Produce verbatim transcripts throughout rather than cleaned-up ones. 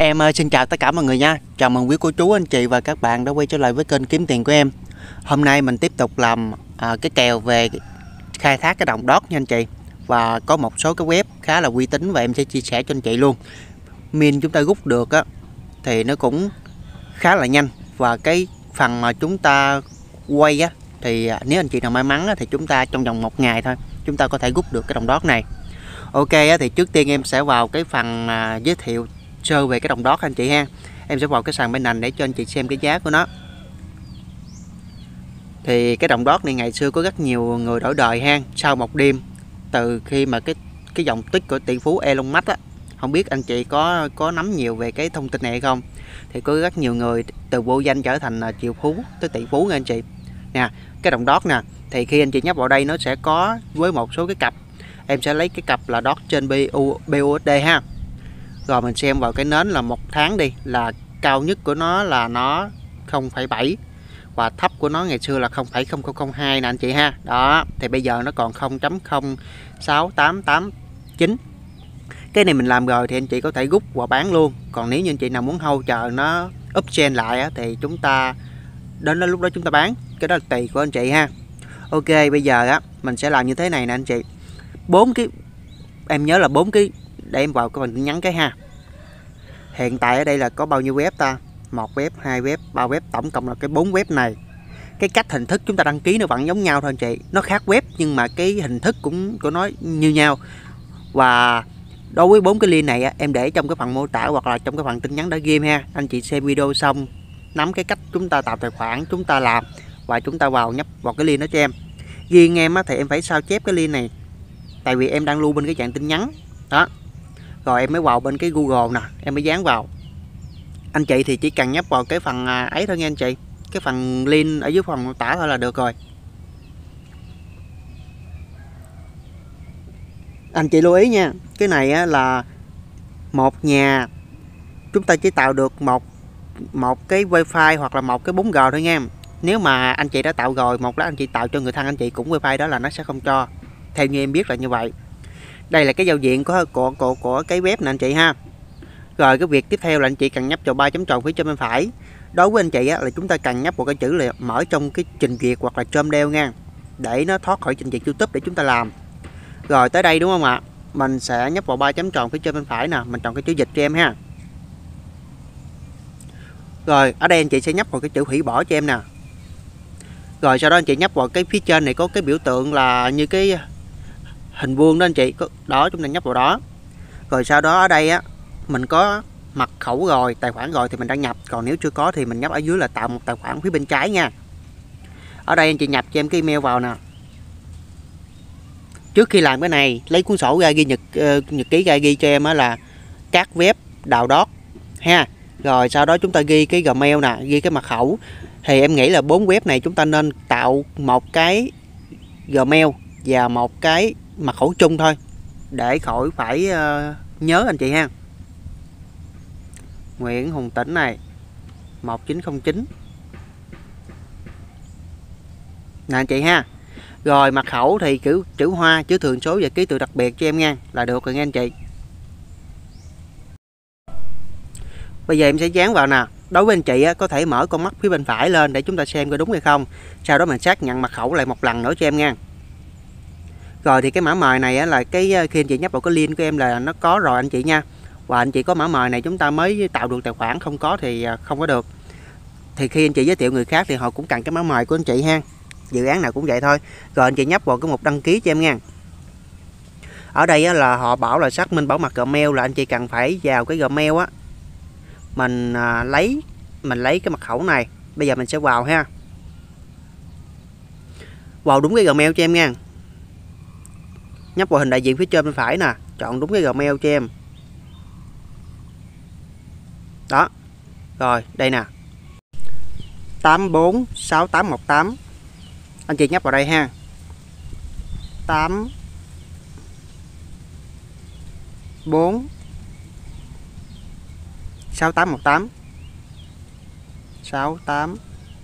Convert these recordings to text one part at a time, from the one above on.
Em uh, xin chào tất cả mọi người nha. Chào mừng quý cô chú, anh chị và các bạn đã quay trở lại với kênh Kiếm Tiền của em. Hôm nay mình tiếp tục làm uh, cái kèo về khai thác cái đồng đót nha anh chị. Và có một số cái web khá là uy tín và em sẽ chia sẻ cho anh chị luôn. Min chúng ta rút được á thì nó cũng khá là nhanh. Và cái phần mà chúng ta quay á thì nếu anh chị nào may mắn á, thì chúng ta trong vòng một ngày thôi chúng ta có thể rút được cái đồng đót này. Ok á, thì trước tiên em sẽ vào cái phần uh, giới thiệu sơ về cái đồng đót anh chị ha. Em sẽ vào cái sàn bên nền để cho anh chị xem cái giá của nó. Thì cái đồng đót này ngày xưa có rất nhiều người đổi đời ha. Sau một đêm từ khi mà cái cái dòng tweet của tỷ phú Elon Musk á, không biết anh chị có có nắm nhiều về cái thông tin này hay không, thì có rất nhiều người từ vô danh trở thành triệu phú tới tỷ phú nha anh chị. Nè, cái đồng đót nè, thì khi anh chị nhấp vào đây nó sẽ có với một số cái cặp. Em sẽ lấy cái cặp là đót trên bê u ét đê ha. Rồi mình xem vào cái nến là một tháng đi, là cao nhất của nó là nó không phẩy bảy và thấp của nó ngày xưa là không phẩy không không không hai nè anh chị ha. Đó, thì bây giờ nó còn không chấm không sáu tám tám chín. Cái này mình làm rồi thì anh chị có thể rút và bán luôn. Còn nếu như anh chị nào muốn hold chờ nó uptrend lại á, thì chúng ta đến đó lúc đó chúng ta bán. Cái đó là tùy của anh chị ha. Ok, bây giờ á mình sẽ làm như thế này nè anh chị. Bốn cái em nhớ là bốn cái để em vào cái phần tin nhắn cái ha. Hiện tại ở đây là có bao nhiêu web ta? Một web, hai web, ba web, tổng cộng là cái bốn web này. Cái cách hình thức chúng ta đăng ký nó vẫn giống nhau thôi anh chị. Nó khác web nhưng mà cái hình thức cũng của nó như nhau. Và đối với bốn cái link này á, em để trong cái phần mô tả hoặc là trong cái phần tin nhắn đã game ha. Anh chị xem video xong nắm cái cách chúng ta tạo tài khoản, chúng ta làm và chúng ta vào nhấp vào cái link đó cho em. Riêng em á, thì em phải sao chép cái link này. Tại vì em đang lưu bên cái dạng tin nhắn. Đó. Rồi em mới vào bên cái Google nè, em mới dán vào. Anh chị thì chỉ cần nhấp vào cái phần ấy thôi nha anh chị. Cái phần link ở dưới phần mô tả thôi là được rồi. Anh chị lưu ý nha, cái này á, là một nhà chúng ta chỉ tạo được một một cái wifi hoặc là một cái bốn G thôi nha. Nếu mà anh chị đã tạo rồi, một lát anh chị tạo cho người thân anh chị cũng wifi đó là nó sẽ không cho. Theo như em biết là như vậy. Đây là cái giao diện của của của, của cái web nè anh chị ha. Rồi cái việc tiếp theo là anh chị cần nhấp vào ba chấm tròn phía trên bên phải. Đối với anh chị á, là chúng ta cần nhấp vào cái chữ là mở trong cái trình duyệt hoặc là chôm đeo nha, để nó thoát khỏi trình duyệt YouTube để chúng ta làm. Rồi tới đây đúng không ạ? Mình sẽ nhấp vào ba chấm tròn phía trên bên phải nè, mình chọn cái chữ dịch cho em ha. Rồi ở đây anh chị sẽ nhấp vào cái chữ hủy bỏ cho em nè. Rồi sau đó anh chị nhấp vào cái phía trên này có cái biểu tượng là như cái hình vuông đó anh chị, đó chúng ta nhấp vào đó. Rồi sau đó ở đây á mình có mật khẩu rồi, tài khoản rồi thì mình đăng nhập, còn nếu chưa có thì mình nhấp ở dưới là tạo một tài khoản phía bên trái nha. Ở đây anh chị nhập cho em cái email vào nè. Trước khi làm cái này lấy cuốn sổ ra ghi nhật uh, nhật ký ra ghi cho em á là các web đào đót ha. Rồi sau đó chúng ta ghi cái Gmail nè, ghi cái mật khẩu. Thì em nghĩ là bốn web này chúng ta nên tạo một cái Gmail và một cái mật khẩu chung thôi để khỏi phải uh, nhớ anh chị ha. Nguyễn Hùng Tĩnh này một chín không chín nè anh chị ha. Rồi mật khẩu thì kiểu chữ hoa, chữ thường số và ký tự đặc biệt cho em nha, là được rồi nha anh chị. Bây giờ em sẽ dán vào nè. Đối với anh chị á, có thể mở con mắt phía bên phải lên để chúng ta xem có đúng hay không. Sau đó mình xác nhận mật khẩu lại một lần nữa cho em nha. Rồi thì cái mã mời này á, là cái khi anh chị nhấp vào cái link của em là nó có rồi anh chị nha. Và anh chị có mã mời này chúng ta mới tạo được tài khoản, không có thì không có được. Thì khi anh chị giới thiệu người khác thì họ cũng cần cái mã mời của anh chị ha. Dự án nào cũng vậy thôi. Rồi anh chị nhấp vào cái mục đăng ký cho em nha. Ở đây á, là họ bảo là xác minh bảo mật Gmail, là anh chị cần phải vào cái Gmail á. Mình à, lấy mình lấy cái mật khẩu này. Bây giờ mình sẽ vào ha. Vào đúng cái Gmail cho em nha. Nhấp vào hình đại diện phía trên bên phải nè, chọn đúng cái Gmail cho em. Đó. Rồi, đây nè. tám bốn sáu tám một tám. Anh chị nhấp vào đây ha. tám bốn sáu tám một tám sáu tám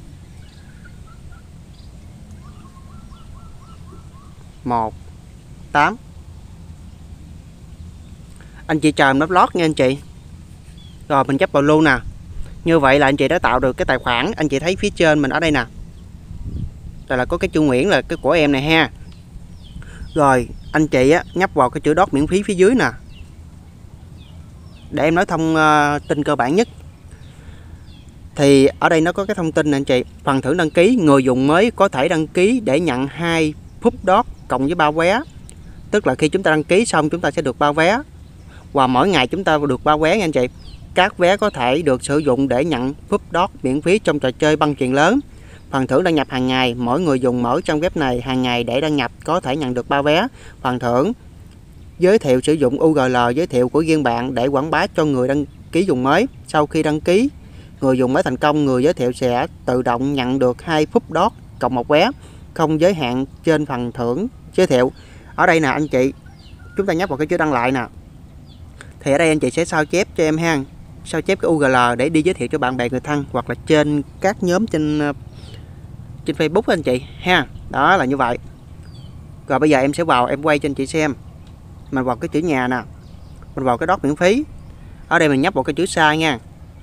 một tám. Anh chị chờ em lót lót nha anh chị. Rồi mình chấp vào luôn nè. Như vậy là anh chị đã tạo được cái tài khoản. Anh chị thấy phía trên mình ở đây nè, đây là có cái chữ Nguyễn là cái của em này ha. Rồi anh chị á, nhấp vào cái chữ đót miễn phí phía dưới nè, để em nói thông uh, tin cơ bản nhất. Thì ở đây nó có cái thông tin nè anh chị. Phần thưởng đăng ký, người dùng mới có thể đăng ký để nhận hai phút đót cộng với ba vé. Tức là khi chúng ta đăng ký xong chúng ta sẽ được ba vé, và mỗi ngày chúng ta được ba vé nha anh chị. Các vé có thể được sử dụng để nhận phút đót miễn phí trong trò chơi băng chuyền lớn. Phần thưởng đăng nhập hàng ngày, mỗi người dùng mở trang web này hàng ngày để đăng nhập có thể nhận được ba vé. Phần thưởng giới thiệu sử dụng u rờ lờ giới thiệu của riêng bạn để quảng bá cho người đăng ký dùng mới. Sau khi đăng ký người dùng mới thành công, người giới thiệu sẽ tự động nhận được hai phút đót cộng một vé, không giới hạn trên phần thưởng giới thiệu. Ở đây nè anh chị, chúng ta nhấp vào cái chữ đăng lại nè. Thì ở đây anh chị sẽ sao chép cho em ha, sao chép cái u rờ lờ để đi giới thiệu cho bạn bè người thân, hoặc là trên các nhóm trên trên Facebook anh chị ha. Đó là như vậy. Rồi bây giờ em sẽ vào, em quay cho anh chị xem. Mình vào cái chữ nhà nè, mình vào cái đót miễn phí. Ở đây mình nhấp vào cái chữ sai nha.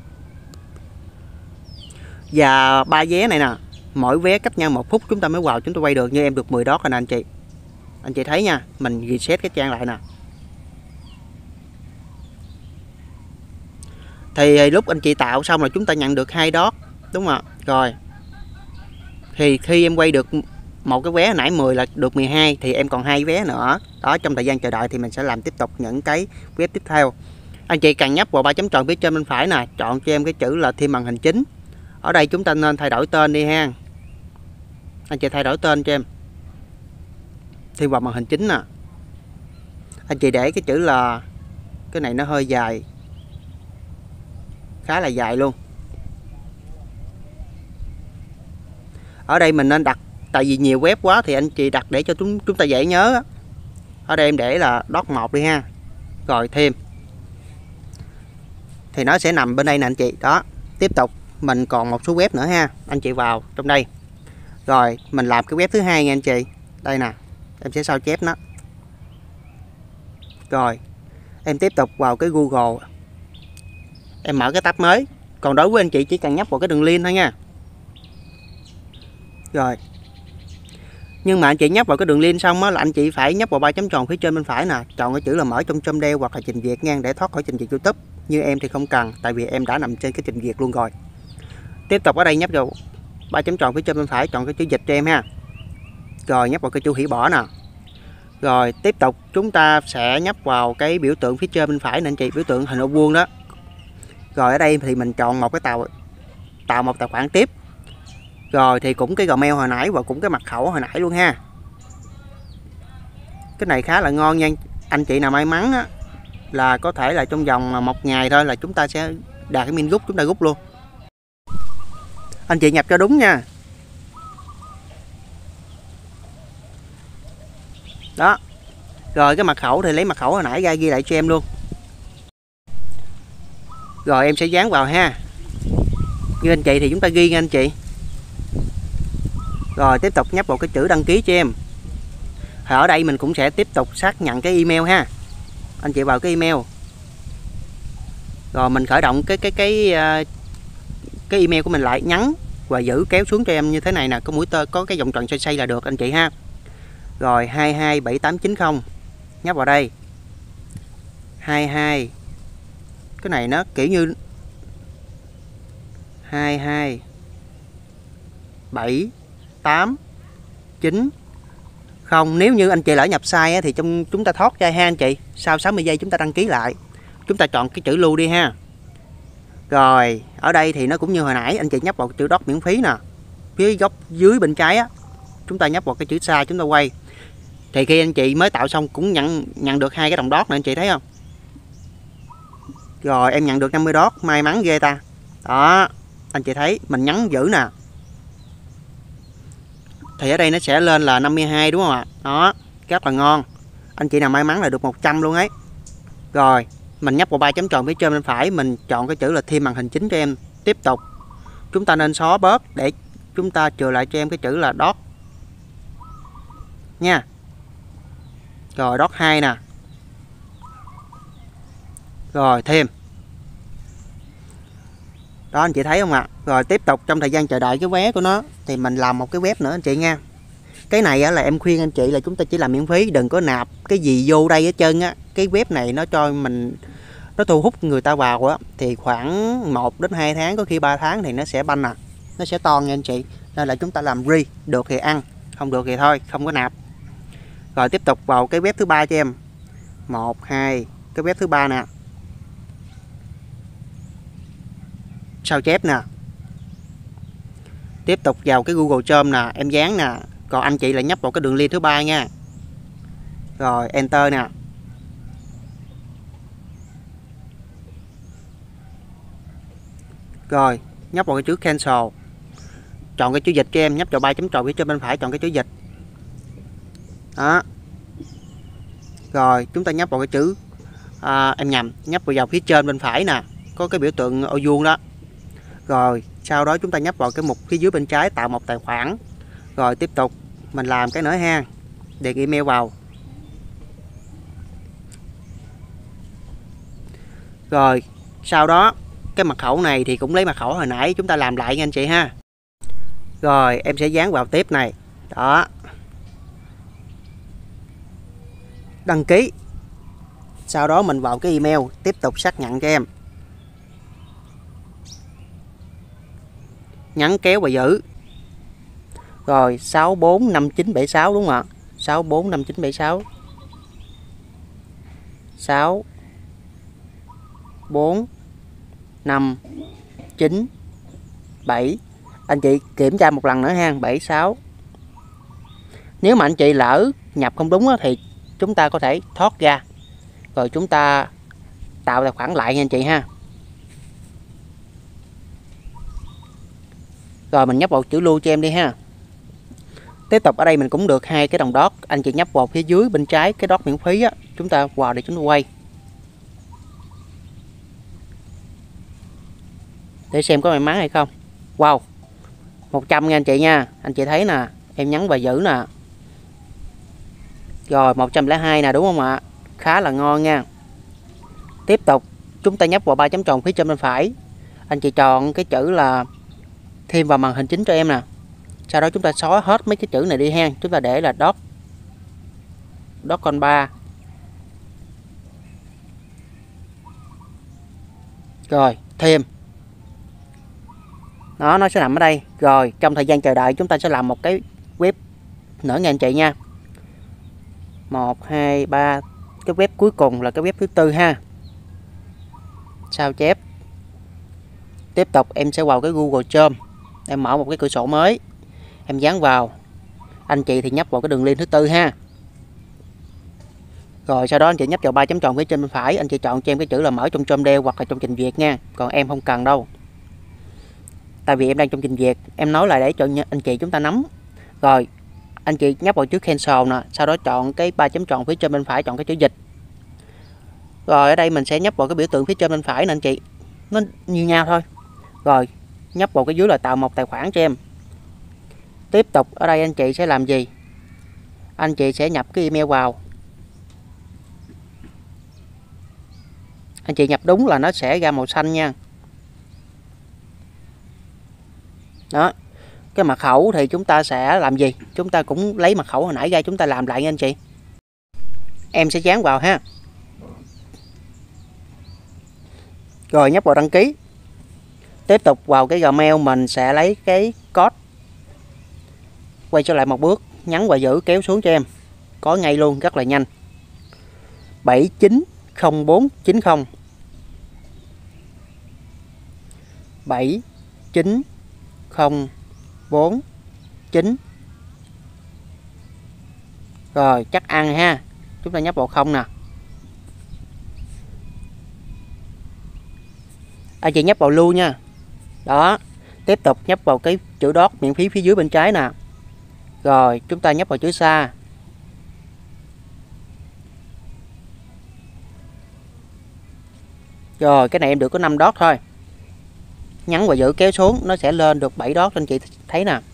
Và ba vé này nè, mỗi vé cách nhau một phút chúng ta mới vào, chúng ta quay được. Như em được mười đót rồi nè anh chị. Anh chị thấy nha, mình reset cái trang lại nè. Thì lúc anh chị tạo xong là chúng ta nhận được hai đót, đúng không ạ? Rồi. Thì khi em quay được một cái vé hồi nãy mười là được mười hai, thì em còn hai vé nữa. Đó, trong thời gian chờ đợi thì mình sẽ làm tiếp tục những cái web tiếp theo. Anh chị cần nhấp vào ba chấm tròn phía trên bên phải nè, chọn cho em cái chữ là thêm màn hình chính. Ở đây chúng ta nên thay đổi tên đi ha. Anh chị thay đổi tên cho em, thêm vào màn hình chính nè. Anh chị để cái chữ là, cái này nó hơi dài, khá là dài luôn. Ở đây mình nên đặt, tại vì nhiều web quá thì anh chị đặt để cho chúng chúng ta dễ nhớ. Ở đây em để là đót một đi ha. Rồi thêm. Thì nó sẽ nằm bên đây nè anh chị. Đó. Tiếp tục mình còn một số web nữa ha. Anh chị vào trong đây. Rồi mình làm cái web thứ hai nha anh chị. Đây nè. Em sẽ sao chép nó. Rồi. Em tiếp tục vào cái Google. Em mở cái tab mới. Còn đối với anh chị chỉ cần nhấp vào cái đường link thôi nha. Rồi. Nhưng mà anh chị nhấp vào cái đường link xong á, là anh chị phải nhấp vào ba chấm tròn phía trên bên phải nè, chọn cái chữ là mở trong chôm đeo hoặc là trình duyệt nha, để thoát khỏi trình duyệt YouTube. Như em thì không cần, tại vì em đã nằm trên cái trình duyệt luôn rồi. Tiếp tục ở đây nhấp vào ba chấm tròn phía trên bên phải, chọn cái chữ dịch cho em ha. Rồi nhấp vào cái chữ hủy bỏ nè. Rồi tiếp tục chúng ta sẽ nhấp vào cái biểu tượng phía trên bên phải nè anh chị, biểu tượng hình ô vuông đó. Rồi ở đây thì mình chọn một cái tàu tạo một tài khoản tiếp. Rồi thì cũng cái Gmail hồi nãy và cũng cái mật khẩu hồi nãy luôn ha. Cái này khá là ngon nha. Anh chị nào may mắn á, là có thể là trong vòng một ngày thôi là chúng ta sẽ đạt cái min rút, chúng ta rút luôn. Anh chị nhập cho đúng nha. Đó. Rồi cái mật khẩu thì lấy mật khẩu hồi nãy ra ghi lại cho em luôn. Rồi em sẽ dán vào ha. Như anh chị thì chúng ta ghi nha anh chị. Rồi tiếp tục nhấp vào cái chữ đăng ký cho em. Thì ở đây mình cũng sẽ tiếp tục xác nhận cái email ha. Anh chị vào cái email. Rồi mình khởi động cái cái cái cái email của mình lại, nhấn và giữ kéo xuống cho em như thế này nè, có mũi tơ, có cái vòng tròn xoay xoay là được anh chị ha. Rồi hai hai bảy tám chín không. Nhấp vào đây. hai hai. Cái này nó kiểu như hai hai bảy tám chín không. Nếu như anh chị lỡ nhập sai á, thì trong chúng ta thoát ra ha anh chị. Sau sáu mươi giây chúng ta đăng ký lại. Chúng ta chọn cái chữ lưu đi ha. Rồi ở đây thì nó cũng như hồi nãy, anh chị nhấp vào chữ đót miễn phí nè, phía góc dưới bên trái á, chúng ta nhấp vào cái chữ sai, chúng ta quay. Thì khi anh chị mới tạo xong cũng nhận nhận được hai cái đồng đót này, anh chị thấy không? Rồi em nhận được năm mươi đót, may mắn ghê ta. Đó, anh chị thấy mình nhấn giữ nè, thì ở đây nó sẽ lên là năm mươi hai đúng không ạ? Đó, rất là ngon. Anh chị nào may mắn là được một trăm luôn ấy. Rồi mình nhấp vào ba chấm tròn phía trên bên phải, mình chọn cái chữ là thêm màn hình chính cho em. Tiếp tục chúng ta nên xóa bớt để chúng ta chừa lại cho em cái chữ là đót nha. Rồi đót hai nè. Rồi thêm. Đó anh chị thấy không ạ? Rồi tiếp tục trong thời gian chờ đợi cái vé của nó thì mình làm một cái web nữa anh chị nha. Cái này á, là em khuyên anh chị là chúng ta chỉ làm miễn phí, đừng có nạp cái gì vô đây hết trơn á. Cái web này nó cho mình, nó thu hút người ta vào á, thì khoảng một đến hai tháng, có khi ba tháng thì nó sẽ banh à, nó sẽ to nha anh chị. Nên là chúng ta làm free, được thì ăn, không được thì thôi, không có nạp. Rồi tiếp tục vào cái web thứ ba cho em. Một, hai, cái web thứ ba nè. Sao chép nè. Tiếp tục vào cái Google Chrome nè, em dán nè. Còn anh chị lại nhấp vào cái đường link thứ ba nha. Rồi enter nè. Rồi nhấp vào cái chữ cancel. Chọn cái chữ dịch cho em, nhấp vào ba chấm tròn phía trên bên phải, chọn cái chữ dịch. Đó. Rồi chúng ta nhấp vào cái chữ à, em nhầm, nhấp vào dòng phía trên bên phải nè, có cái biểu tượng ô vuông đó. Rồi sau đó chúng ta nhấp vào cái mục phía dưới bên trái, tạo một tài khoản. Rồi tiếp tục mình làm cái nữa ha, điền email vào. Rồi sau đó cái mật khẩu này thì cũng lấy mật khẩu hồi nãy chúng ta làm lại nha anh chị ha. Rồi em sẽ dán vào tiếp này. Đó. Đăng ký. Sau đó mình vào cái email, tiếp tục xác nhận cho em. Nhấn kéo và giữ. Rồi sáu bốn năm chín bảy sáu đúng không ạ? sáu bốn năm chín bảy sáu. sáu bốn năm chín bảy. Anh chị kiểm tra một lần nữa ha, bảy sáu. Nếu mà anh chị lỡ nhập không đúng thì chúng ta có thể thoát ra, rồi chúng ta tạo tài khoản lại nha anh chị ha. Rồi mình nhấp vào chữ lưu cho em đi ha. Tiếp tục ở đây mình cũng được hai cái đồng đót, anh chị nhấp vào phía dưới bên trái cái đót miễn phí á, chúng ta vào để chúng ta quay để xem có may mắn hay không. Wow, một trăm nha anh chị nha. Anh chị thấy nè, em nhấn vào giữ nè. Rồi một trăm lẻ hai nè, đúng không ạ? Khá là ngon nha. Tiếp tục chúng ta nhấp vào ba chấm tròn phía trên bên phải, anh chị chọn cái chữ là thêm vào màn hình chính cho em nè. Sau đó chúng ta xóa hết mấy cái chữ này đi ha, chúng ta để là dot dot con ba. Rồi thêm đó, nó sẽ nằm ở đây. Rồi trong thời gian chờ đợi chúng ta sẽ làm một cái web nữa nha anh chị nha. Một hai ba, cái web cuối cùng là cái web thứ tư ha. Sao chép. Tiếp tục em sẽ vào cái Google Chrome, em mở một cái cửa sổ mới, em dán vào. Anh chị thì nhấp vào cái đường link thứ tư ha. Rồi sau đó anh chị nhấp vào ba chấm tròn phía trên bên phải, anh chị chọn cho em cái chữ là mở trong Chrome đeo hoặc là trong trình duyệt nha. Còn em không cần đâu, tại vì em đang trong trình duyệt, em nói lại để cho anh chị chúng ta nắm. Rồi anh chị nhấp vào chữ cancel nè, sau đó chọn cái ba chấm tròn phía trên bên phải, chọn cái chữ dịch. Rồi ở đây mình sẽ nhấp vào cái biểu tượng phía trên bên phải nè anh chị, nó như nhau thôi. Rồi nhấp vào cái dưới là tạo một tài khoản cho em. Tiếp tục ở đây anh chị sẽ làm gì? Anh chị sẽ nhập cái email vào. Anh chị nhập đúng là nó sẽ ra màu xanh nha. Đó. Cái mật khẩu thì chúng ta sẽ làm gì? Chúng ta cũng lấy mật khẩu hồi nãy ra, chúng ta làm lại nha anh chị. Em sẽ dán vào ha. Rồi nhấp vào đăng ký. Tiếp tục vào cái Gmail mình sẽ lấy cái code. Quay trở lại một bước, nhấn vào giữ, kéo xuống cho em. Có ngay luôn, rất là nhanh. bảy chín không bốn chín không. bảy chín không bốn chín. Rồi chắc ăn ha. Chúng ta nhấp vào không nè. Anh chị nhấp vào lưu nha. Đó. Tiếp tục nhấp vào cái chữ dot miễn phí phía dưới bên trái nè. Rồi chúng ta nhấp vào chữ xa. Rồi cái này em được có năm dot thôi. Nhấn vào giữ, kéo xuống, nó sẽ lên được bảy dot, anh chị thấy nè.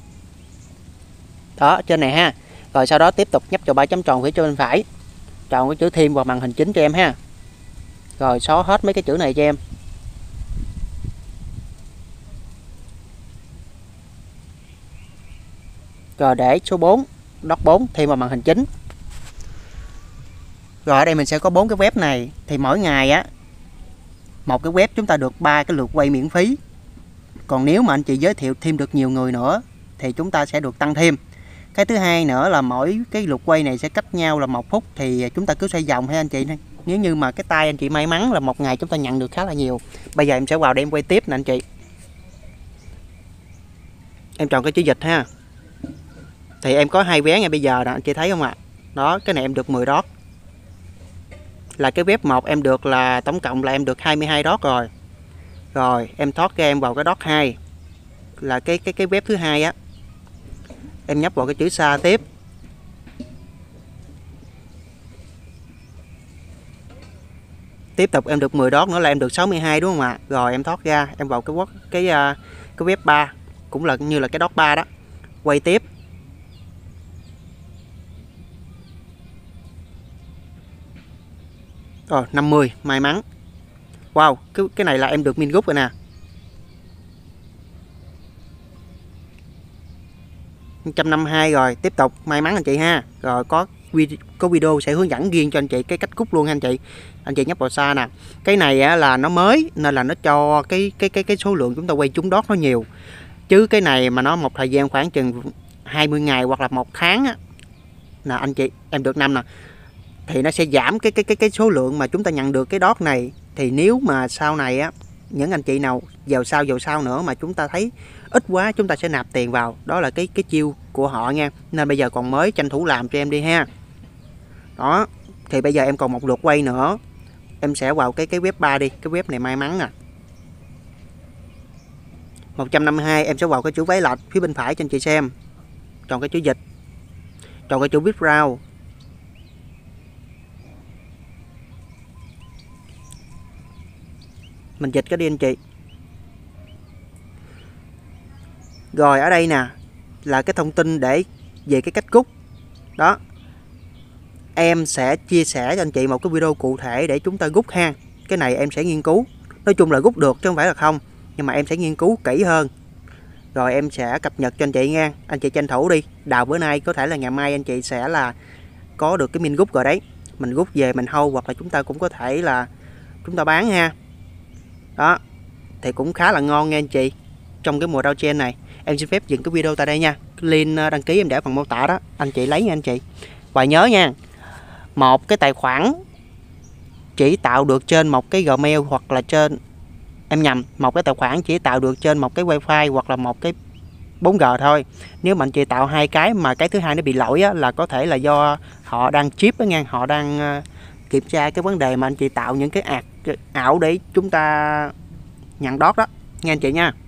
Đó, trên này ha. Rồi sau đó tiếp tục nhấp vào ba chấm tròn phía trên bên phải, chọn cái chữ thêm vào màn hình chính cho em ha. Rồi xóa hết mấy cái chữ này cho em. Rồi để số bốn, dot bốn thêm vào màn hình chính. Rồi ở đây mình sẽ có bốn cái web này, thì mỗi ngày á một cái web chúng ta được ba cái lượt quay miễn phí. Còn nếu mà anh chị giới thiệu thêm được nhiều người nữa thì chúng ta sẽ được tăng thêm. Cái thứ hai nữa là mỗi cái lượt quay này sẽ cách nhau là một phút, thì chúng ta cứ xoay vòng hay anh chị. Nếu như mà cái tay anh chị may mắn là một ngày chúng ta nhận được khá là nhiều. Bây giờ em sẽ vào đây em quay tiếp nè anh chị. Em chọn cái chữ dịch ha. Thì em có hai vé ngay bây giờ nè, anh chị thấy không ạ? Đó, cái này em được mười dot. Là cái web một em được là tổng cộng là em được hai mươi hai dot rồi. Rồi, em thoát ra em vào cái dot hai. Là cái cái cái web thứ hai á. Em nhấp vào cái chữ xa tiếp. Tiếp tục em được mười dot nữa là em được sáu mươi hai đúng không ạ? Rồi em thoát ra, em vào cái cái cái web ba, cũng là như là cái dot ba đó. Quay tiếp. Rồi năm mươi, may mắn. Wow, cái cái này là em được min group rồi nè. một trăm năm mươi hai rồi, tiếp tục may mắn anh chị ha. Rồi có video, có video sẽ hướng dẫn riêng cho anh chị cái cách cút luôn anh chị. Anh chị nhấp vào xa nè. Cái này á, là nó mới nên là nó cho cái cái cái cái số lượng chúng ta quay trúng đót nó nhiều. Chứ cái này mà nó một thời gian khoảng chừng hai mươi ngày hoặc là một tháng á, nè anh chị, em được năm nè, thì nó sẽ giảm cái cái cái cái số lượng mà chúng ta nhận được cái đót này. Thì nếu mà sau này á, những anh chị nào vào sau vào sau nữa mà chúng ta thấy ít quá, chúng ta sẽ nạp tiền vào. Đó là cái cái chiêu của họ nha. Nên bây giờ còn mới, tranh thủ làm cho em đi ha. Đó, thì bây giờ em còn một lượt quay nữa. Em sẽ vào cái cái web ba đi, cái web này may mắn nè. một trăm năm mươi hai em sẽ vào cái chữ váy lệch phía bên phải cho anh chị xem. Chọn cái chữ dịch. Chọn cái chữ viết round. Mình dịch cái đi anh chị. Rồi ở đây nè là cái thông tin để về cái cách cút. Đó. Em sẽ chia sẻ cho anh chị một cái video cụ thể để chúng ta rút ha. Cái này em sẽ nghiên cứu. Nói chung là rút được chứ không phải là không. Nhưng mà em sẽ nghiên cứu kỹ hơn. Rồi em sẽ cập nhật cho anh chị nha. Anh chị tranh thủ đi. Đào bữa nay có thể là ngày mai anh chị sẽ là có được cái min rút rồi đấy. Mình rút về mình hold, hoặc là chúng ta cũng có thể là chúng ta bán ha. Đó. Thì cũng khá là ngon nha anh chị. Trong cái mùa down trend này. Em xin phép dừng cái video tại đây nha. Link đăng ký em để phần mô tả đó. Anh chị lấy nha anh chị. Và nhớ nha, một cái tài khoản chỉ tạo được trên một cái Gmail hoặc là trên, em nhầm, một cái tài khoản chỉ tạo được trên một cái wifi hoặc là một cái bốn G thôi. Nếu mà anh chị tạo hai cái mà cái thứ hai nó bị lỗi á, là có thể là do họ đang chip đó nha, họ đang uh, kiểm tra cái vấn đề mà anh chị tạo những cái ạc ảo để chúng ta nhận đót đó nha anh chị nha.